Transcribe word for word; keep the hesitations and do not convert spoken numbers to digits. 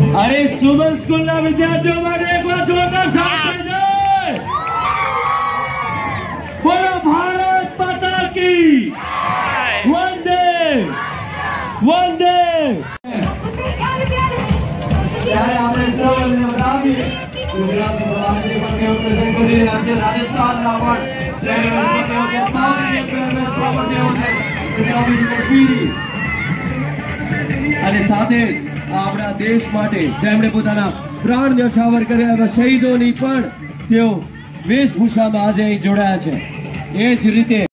अरे सुमन स्कूल ना विद्यार्थियों માટે એકવાર જોરદાર શાબાશ છે। બોલો ભારત માતા की वंदे वंदे। ત્યારે આપણે સૌને બધાવી ગુજરાતી સમાજને પણ પ્રેઝન્ટ કરી રહ્યા છે। રાજસ્થાનના પણ પ્લેયર્સ છે, સાઉથ ઇન્ડિયન પ્લેયર્સ પણ છે, પંજાબી કાશ્મીરી અને સાથે જ આપણા દેશ માટે જેમણે પોતાના પ્રાણ ન્યોછાવર કર્યા એવા શહીદોની પણ તેઓ વેશભૂષામાં આજે અહીં જોડાયા છે। એ જ રીતે